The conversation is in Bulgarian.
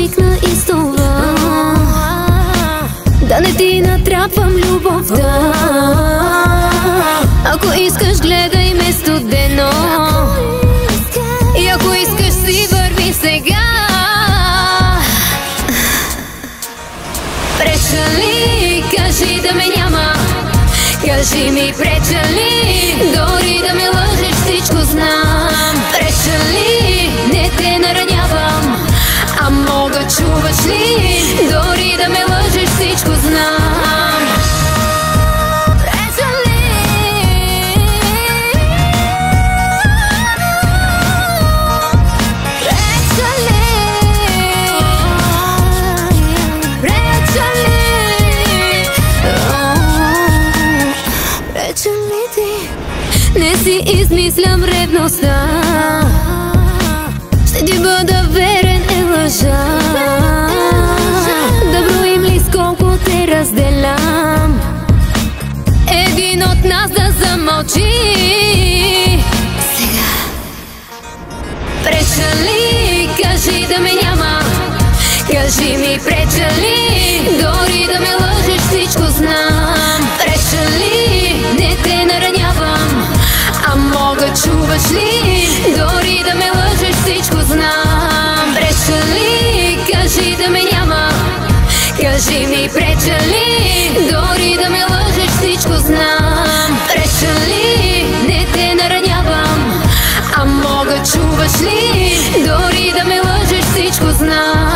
свикна и с това. Да не ти натрапвам любовта. Ако искаш, гледай ме студено. И ако искаш, си върви сега. Преча ли? Кажи да ме няма. Кажи ми, преча ли? Дори да ме лъжеш, всичко знам. Преча ли? Не те наранявам. А мога, чуваш ли? Дори да ме лъжеш, всичко знам. Преча ли? Преча ли? Преча ли? Преча ли ти? Не си измислям ревността. Ще ти бъда верен, е лъжа. Да броим ли с колко те разделям? Един от нас да замълчи сега. Преча ли? Кажи да ме няма. Кажи ми, преча ли? Дори да ме лъжеш, всичко знам. Преча ли? Не те наранявам. А мога, чуваш ли? Дори да ме лъжеш, всичко знам. Преча ли? Кажи да ме няма. Кажи ми, преча ли? Дори да ме лъжеш, всичко знам. Преча ли? Не те наранявам. А мога, чуваш ли? Дори да ме лъжеш, всичко знам.